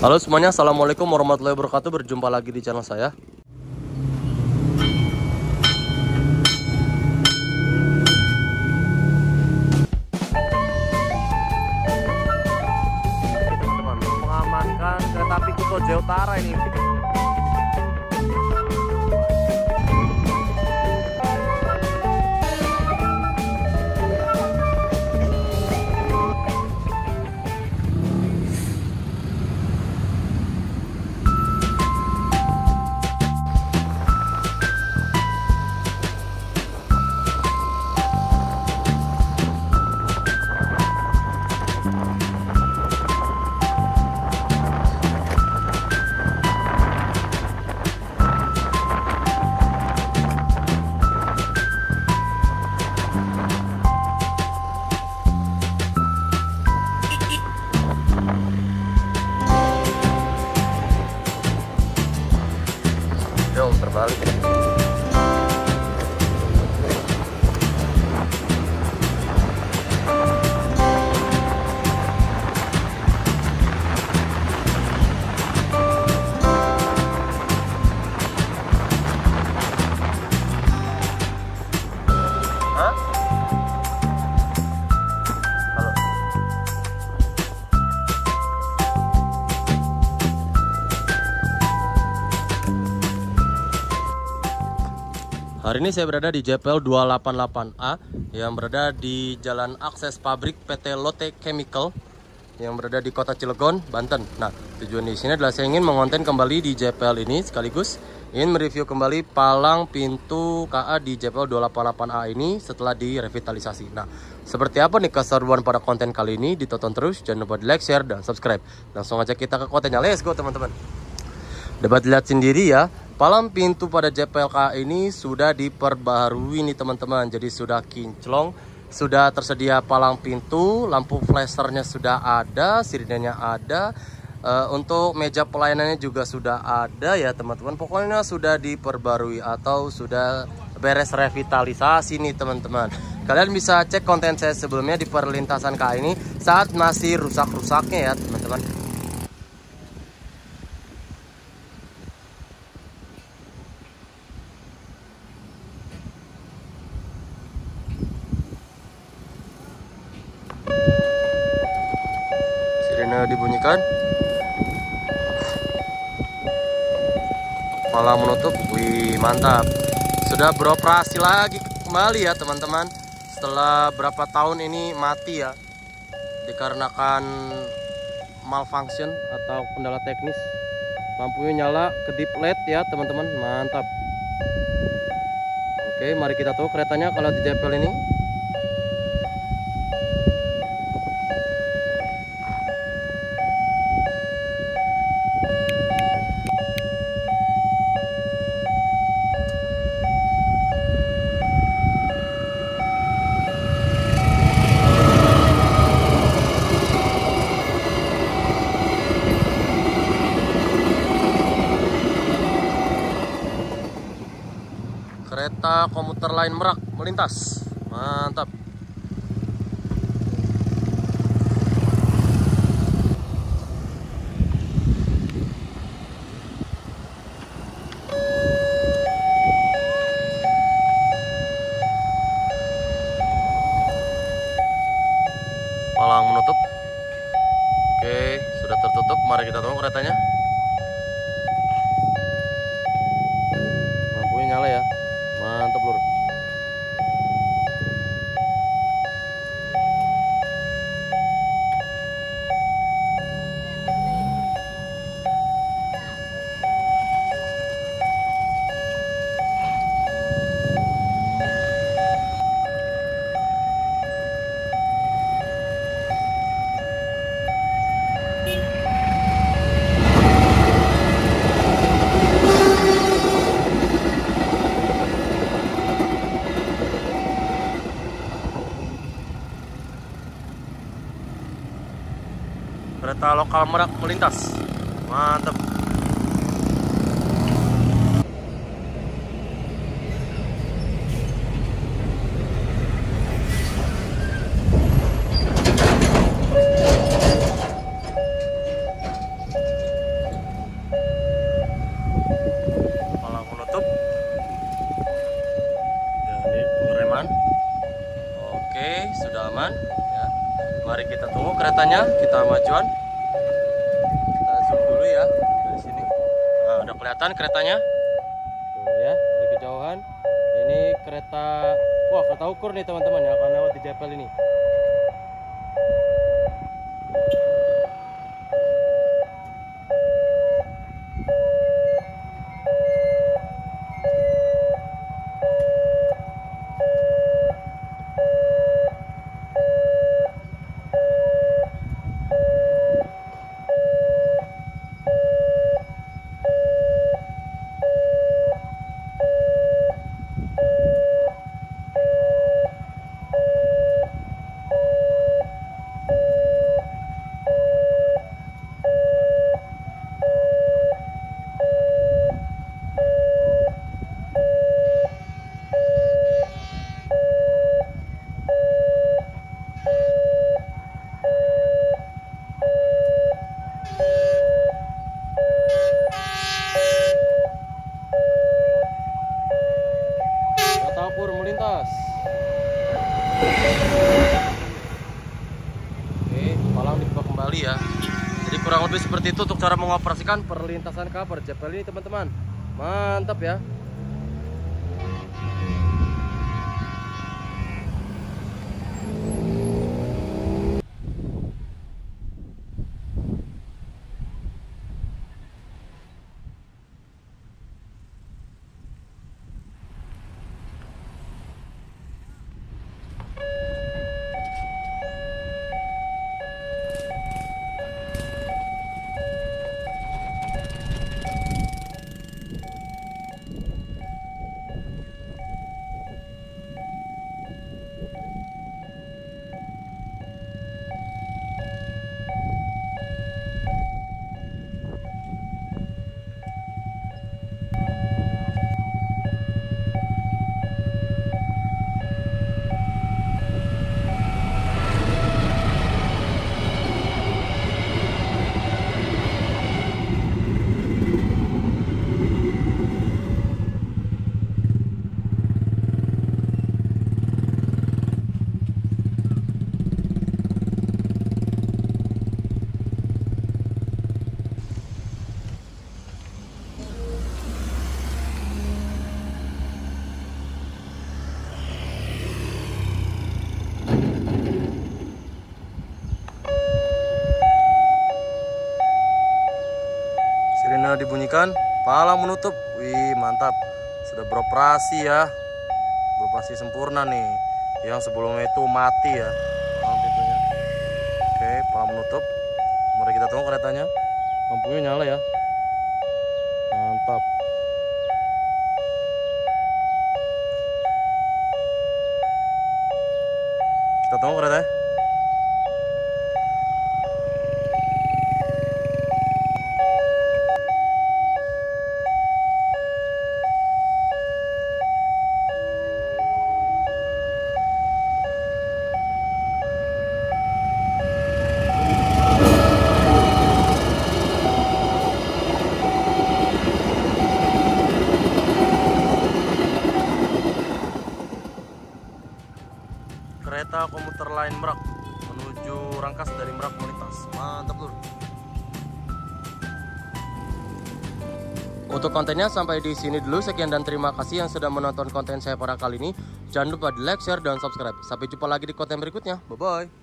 Halo semuanya, assalamualaikum warahmatullahi wabarakatuh. Berjumpa lagi di channel saya. Oke teman-teman, mengamankan kereta api Kuto Jaya Utara ini. Terbalik. Hah? Halo. Hari ini saya berada di JPL 288A yang berada di Jalan Akses Pabrik PT Lotte Chemical yang berada di Kota Cilegon, Banten. Nah, tujuan di sini adalah saya ingin mengonten kembali di JPL ini sekaligus ingin mereview kembali palang pintu KA di JPL 288A ini setelah direvitalisasi. Nah, seperti apa nih keseruan pada konten kali ini? Ditonton terus, jangan lupa di like, share, dan subscribe. Langsung aja kita ke kontennya, let's go teman-teman. Dapat lihat sendiri ya, palang pintu pada JPLK ini sudah diperbaharui nih teman-teman. Jadi sudah kinclong, sudah tersedia palang pintu, lampu flashernya sudah ada, sirinenya ada. Untuk meja pelayanannya juga sudah ada ya teman-teman. Pokoknya sudah diperbarui atau sudah beres revitalisasi nih teman-teman. Kalian bisa cek konten saya sebelumnya di perlintasan KA ini saat masih rusak-rusaknya ya teman-teman. Dibunyikan, malah menutup. Wih, mantap, sudah beroperasi lagi kembali ya teman-teman. Setelah berapa tahun ini mati ya, dikarenakan malfunction atau kendala teknis. Lampunya nyala, kedip LED ya teman-teman, mantap. Oke, mari kita tahu keretanya kalau di JPL ini. Kereta komuter lain Merak melintas, mantap. Palang menutup. Oke, sudah tertutup. Mari kita tunggu keretanya. Lampunya nyala ya. Mantap lur. Kereta lokal Merak melintas, mantap. keretanya, kita majuan. Kita zoom dulu ya dari sini. Nah, udah kelihatan keretanya. Tuh ya, dari kejauhan. Ini kereta, wah kereta ukur nih teman-teman yang akan lewat di JPL ini. Melintas. Oke, palang dibuka kembali ya. Jadi kurang lebih seperti itu untuk cara mengoperasikan perlintasan cover JPL ini teman-teman. Mantap ya. Sirine dibunyikan, palang menutup. Wih, mantap. Sudah beroperasi ya. Beroperasi sempurna nih. Yang sebelumnya itu mati ya. Oke, palang menutup. Mari kita tunggu keretanya. Lampunya nyala ya. Mantap. Kita tunggu keretanya. Kereta komuter lain Merak menuju Rangkas dari Merak melintas. Mantap lur. Untuk kontennya sampai di sini dulu. Sekian dan terima kasih yang sudah menonton konten saya pada kali ini. Jangan lupa di like, share, dan subscribe. Sampai jumpa lagi di konten berikutnya. Bye bye.